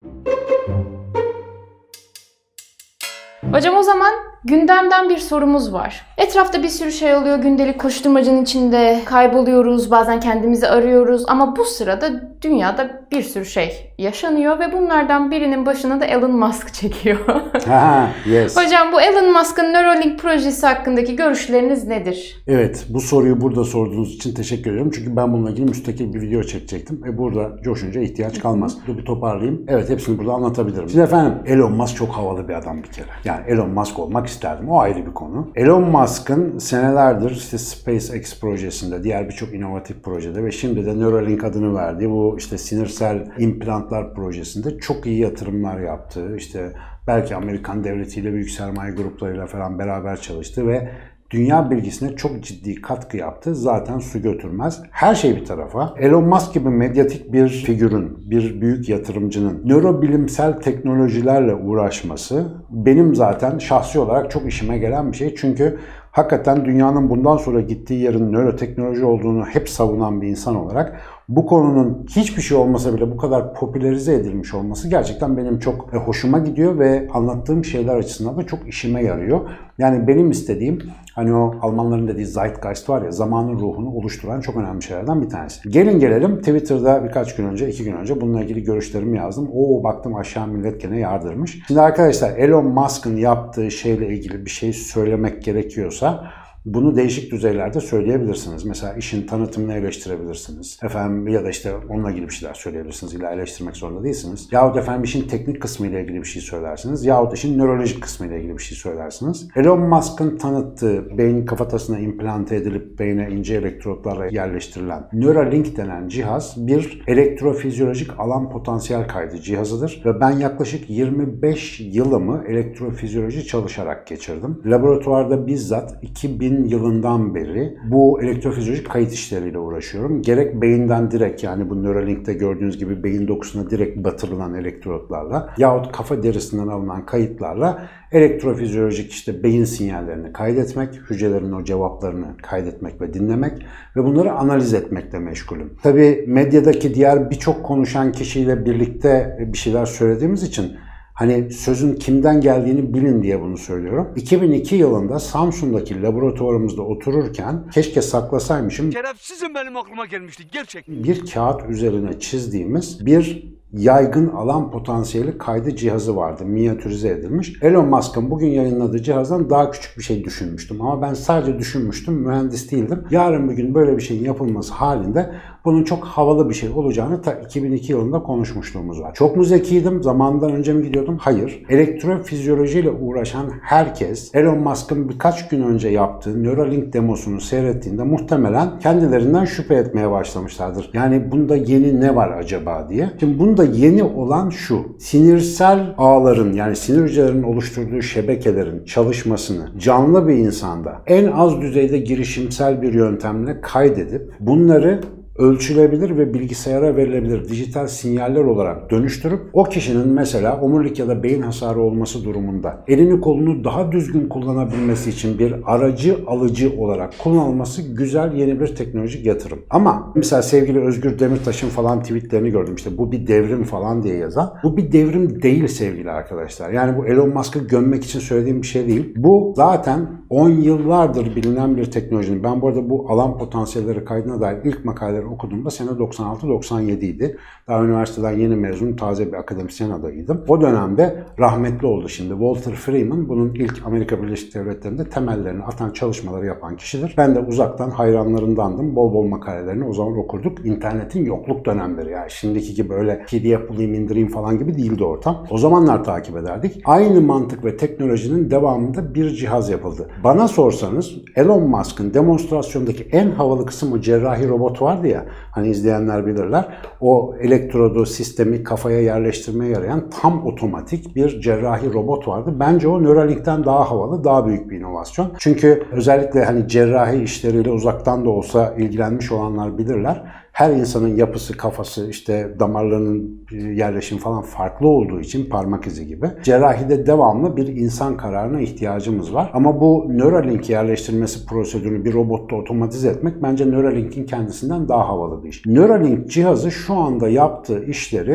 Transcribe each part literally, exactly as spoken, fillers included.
Hocam o zaman gündemden bir sorumuz var. Etrafta bir sürü şey oluyor. Gündelik koşturmacanın içinde kayboluyoruz. Bazen kendimizi arıyoruz. Ama bu sırada dünyada bir sürü şey yaşanıyor ve bunlardan birinin başına da Elon Musk çekiyor. Ha, yes. Hocam bu Elon Musk'ın Neuralink projesi hakkındaki görüşleriniz nedir? Evet, bu soruyu burada sorduğunuz için teşekkür ederim. Çünkü ben bununla ilgili müstakil bir video çekecektim. E burada coşunca ihtiyaç kalmaz. Dur bir toparlayayım. Evet, hepsini burada anlatabilirim. Şimdi efendim, Elon Musk çok havalı bir adam bir kere. Yani Elon Musk olmak isterdim. O ayrı bir konu. Elon Musk'ın senelerdir işte SpaceX projesinde, diğer birçok inovatif projede ve şimdi de Neuralink adını verdiği bu işte sinirsel implantlar projesinde çok iyi yatırımlar yaptığı, işte belki Amerikan devletiyle, büyük sermaye gruplarıyla falan beraber çalıştı ve dünya bilgisine çok ciddi katkı yaptı. Zaten su götürmez. Her şey bir tarafa. Elon Musk gibi medyatik bir figürün, bir büyük yatırımcının nörobilimsel teknolojilerle uğraşması benim zaten şahsi olarak çok işime gelen bir şey. Çünkü hakikaten dünyanın bundan sonra gittiği yerin nöroteknoloji olduğunu hep savunan bir insan olarak bu konunun hiçbir şey olmasa bile bu kadar popülerize edilmiş olması gerçekten benim çok hoşuma gidiyor ve anlattığım şeyler açısından da çok işime yarıyor. Yani benim istediğim, hani o Almanların dediği Zeitgeist var ya, zamanın ruhunu oluşturan çok önemli şeylerden bir tanesi. Gelin gelelim Twitter'da birkaç gün önce, iki gün önce bununla ilgili görüşlerimi yazdım. Oo, baktım aşağı millet gene yardırmış. Şimdi arkadaşlar, Elon Musk'ın yaptığı şeyle ilgili bir şey söylemek gerekiyorsa bunu değişik düzeylerde söyleyebilirsiniz. Mesela işin tanıtımını eleştirebilirsiniz. Efendim ya da işte onunla ilgili bir şeyler söyleyebilirsiniz. İlla eleştirmek zorunda değilsiniz. Yahut efendim işin teknik kısmı ile ilgili bir şey söylersiniz. Yahut işin nörolojik kısmı ile ilgili bir şey söylersiniz. Elon Musk'ın tanıttığı, beyin kafatasına implante edilip beyne ince elektrotlarla yerleştirilen Neuralink denen cihaz bir elektrofizyolojik alan potansiyel kaydı cihazıdır. Ve ben yaklaşık yirmi beş yılımı elektrofizyoloji çalışarak geçirdim. Laboratuvarda bizzat iki bin yılından beri bu elektrofizyolojik kayıt işleriyle uğraşıyorum. Gerek beyinden direkt, yani bu Neuralink'te gördüğünüz gibi beyin dokusuna direkt batırılan elektrotlarla yahut kafa derisinden alınan kayıtlarla elektrofizyolojik işte beyin sinyallerini kaydetmek, hücrelerin o cevaplarını kaydetmek ve dinlemek ve bunları analiz etmekle meşgulüm. Tabii medyadaki diğer birçok konuşan kişiyle birlikte bir şeyler söylediğimiz için hani sözün kimden geldiğini bilin diye bunu söylüyorum. iki bin iki yılında Samsun'daki laboratuvarımızda otururken keşke saklasaymışım. Şerefsizim, benim aklıma gelmişti gerçekten. Bir kağıt üzerine çizdiğimiz bir yaygın alan potansiyeli kaydı cihazı vardı. Minyatürize edilmiş. Elon Musk'ın bugün yayınladığı cihazdan daha küçük bir şey düşünmüştüm. Ama ben sadece düşünmüştüm. Mühendis değildim. Yarın bir gün böyle bir şeyin yapılması halinde bunun çok havalı bir şey olacağını ta iki bin iki yılında konuşmuşluğumuz var. Çok mu zekiydim? Zamanından önce mi gidiyordum? Hayır. Elektrofizyolojiyle uğraşan herkes Elon Musk'ın birkaç gün önce yaptığı Neuralink demosunu seyrettiğinde muhtemelen kendilerinden şüphe etmeye başlamışlardır. Yani bunda yeni ne var acaba diye. Şimdi bunda yeni olan şu: sinirsel ağların, yani sinir hücrelerinin oluşturduğu şebekelerin çalışmasını canlı bir insanda en az düzeyde girişimsel bir yöntemle kaydedip bunları ölçülebilir ve bilgisayara verilebilir dijital sinyaller olarak dönüştürüp o kişinin mesela omurilik ya da beyin hasarı olması durumunda elini kolunu daha düzgün kullanabilmesi için bir aracı alıcı olarak kullanılması güzel yeni bir teknolojik yatırım. Ama mesela sevgili Özgür Demirtaş'ın falan tweetlerini gördüm, işte bu bir devrim falan diye yazan. Bu bir devrim değil sevgili arkadaşlar. Yani bu Elon Musk'ı gömmek için söylediğim bir şey değil. Bu zaten on yıllardır bilinen bir teknolojinin. Ben bu arada bu alan potansiyelleri kaydına dair ilk makaleleri okuduğumda sene doksan altı doksan yedi idi. Daha üniversiteden yeni mezun, taze bir akademisyen adayıydım. O dönemde rahmetli oldu şimdi. Walter Freeman bunun ilk Amerika Birleşik Devletleri'nde temellerini atan çalışmaları yapan kişidir. Ben de uzaktan hayranlarındandım. Bol bol makalelerini o zaman okurduk. İnternetin yokluk dönemleri, yani şimdiki gibi öyle P D F bulayım indireyim falan gibi değildi ortam. O zamanlar takip ederdik. Aynı mantık ve teknolojinin devamında bir cihaz yapıldı. Bana sorsanız Elon Musk'ın demonstrasyondaki en havalı kısım o cerrahi robot vardı ya, hani izleyenler bilirler. O elektrodu sistemi kafaya yerleştirmeye yarayan tam otomatik bir cerrahi robot vardı. Bence o Neuralink'ten daha havalı, daha büyük bir inovasyon. Çünkü özellikle hani cerrahi işleriyle uzaktan da olsa ilgilenmiş olanlar bilirler. Her insanın yapısı, kafası, işte damarlarının yerleşimi falan farklı olduğu için parmak izi gibi. Cerrahide devamlı bir insan kararına ihtiyacımız var. Ama bu Neuralink yerleştirmesi prosedürünü bir robotta otomatize etmek bence Neuralink'in kendisinden daha havalı bir iş. Neuralink cihazı şu anda yaptığı işleri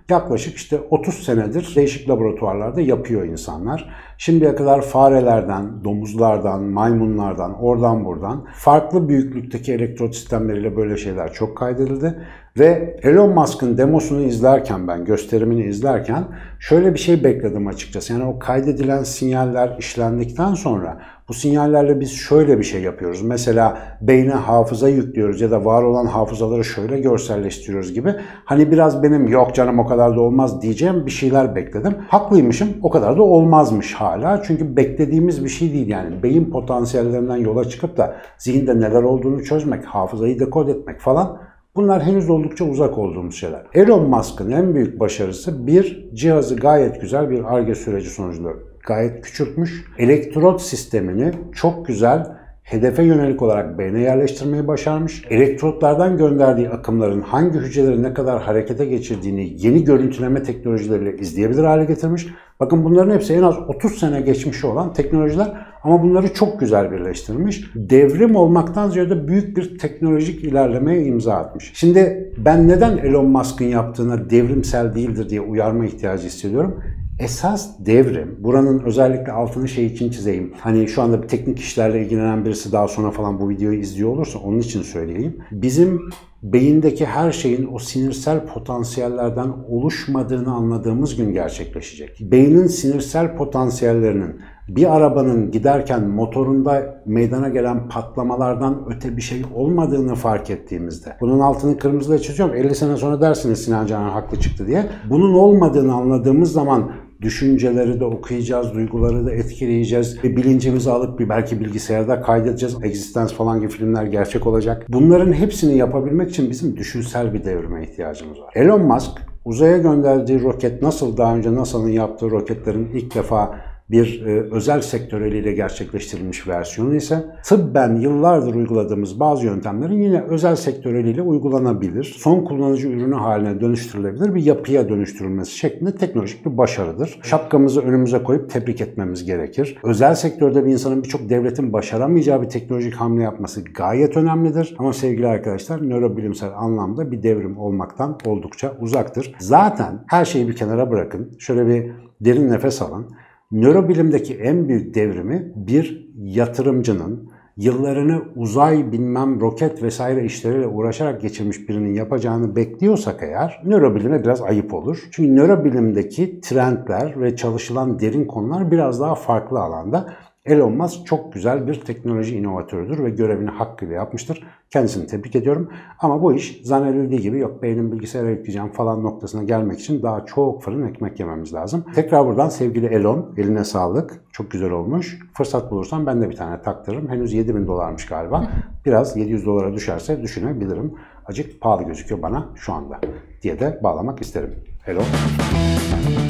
yaklaşık işte otuz senedir değişik laboratuvarlarda yapıyor insanlar. Şimdiye kadar farelerden, domuzlardan, maymunlardan, oradan buradan farklı büyüklükteki elektrot sistemleriyle böyle şeyler çok kaydedildi. Ve Elon Musk'ın demosunu izlerken, ben gösterimini izlerken şöyle bir şey bekledim açıkçası. Yani o kaydedilen sinyaller işlendikten sonra bu sinyallerle biz şöyle bir şey yapıyoruz. Mesela beyne hafıza yüklüyoruz ya da var olan hafızaları şöyle görselleştiriyoruz gibi. Hani biraz benim yok canım o kadar da olmaz diyeceğim bir şeyler bekledim. Haklıymışım, o kadar da olmazmış hala. Çünkü beklediğimiz bir şey değil yani. Beyin potansiyellerinden yola çıkıp da zihinde neler olduğunu çözmek, hafızayı dekod etmek falan, bunlar henüz oldukça uzak olduğumuz şeyler. Elon Musk'ın en büyük başarısı bir, cihazı gayet güzel bir Ar-Ge süreci sonucunda gayet küçültmüş. Elektrot sistemini çok güzel hedefe yönelik olarak beyne yerleştirmeyi başarmış. Elektrotlardan gönderdiği akımların hangi hücreleri ne kadar harekete geçirdiğini yeni görüntüleme teknolojileriyle izleyebilir hale getirmiş. Bakın bunların hepsi en az otuz sene geçmişi olan teknolojiler ama bunları çok güzel birleştirmiş. Devrim olmaktan ziyade büyük bir teknolojik ilerlemeye imza atmış. Şimdi ben neden Elon Musk'ın yaptığına devrimsel değildir diye uyarma ihtiyacı hissediyorum. Esas devrim, buranın özellikle altını şey için çizeyim. Hani şu anda bir teknik işlerle ilgilenen birisi daha sonra falan bu videoyu izliyor olursa onun için söyleyeyim. Bizim beyindeki her şeyin o sinirsel potansiyellerden oluşmadığını anladığımız gün gerçekleşecek. Beynin sinirsel potansiyellerinin bir arabanın giderken motorunda meydana gelen patlamalardan öte bir şey olmadığını fark ettiğimizde, bunun altını kırmızıyla çiziyorum, elli sene sonra dersiniz Sinan Canan haklı çıktı diye. Bunun olmadığını anladığımız zaman düşünceleri de okuyacağız, duyguları da etkileyeceğiz. Bir bilincimizi alıp bir belki bilgisayarda kaydedeceğiz. Existence falan gibi filmler gerçek olacak. Bunların hepsini yapabilmek için bizim düşünsel bir devrime ihtiyacımız var. Elon Musk uzaya gönderdiği roket nasıl daha önce NASA'nın yaptığı roketlerin ilk defa bir e, özel sektör eliyle gerçekleştirilmiş versiyonu ise tıbben yıllardır uyguladığımız bazı yöntemlerin yine özel sektör eliyle uygulanabilir, son kullanıcı ürünü haline dönüştürülebilir bir yapıya dönüştürülmesi şeklinde teknolojik bir başarıdır. Şapkamızı önümüze koyup tebrik etmemiz gerekir. Özel sektörde bir insanın birçok devletin başaramayacağı bir teknolojik hamle yapması gayet önemlidir. Ama sevgili arkadaşlar, nörobilimsel anlamda bir devrim olmaktan oldukça uzaktır. Zaten her şeyi bir kenara bırakın. Şöyle bir derin nefes alın. Nörobilimdeki en büyük devrimi bir yatırımcının yıllarını uzay, bilmem roket vesaire işleriyle uğraşarak geçirmiş birinin yapacağını bekliyorsak eğer nörobilime biraz ayıp olur. Çünkü nörobilimdeki trendler ve çalışılan derin konular biraz daha farklı alanda. Elon Musk çok güzel bir teknoloji inovatörüdür ve görevini hakkıyla yapmıştır. Kendisini tebrik ediyorum. Ama bu iş zannedildiği gibi yok beynim bilgisayara yükleyeceğim falan noktasına gelmek için daha çok fırın ekmek yememiz lazım. Tekrar buradan sevgili Elon, eline sağlık. Çok güzel olmuş. Fırsat bulursam ben de bir tane taktırırım. Henüz yedi bin dolarmış galiba. Biraz yedi yüz dolara düşerse düşünebilirim. Acık pahalı gözüküyor bana şu anda diye de bağlamak isterim. Elon.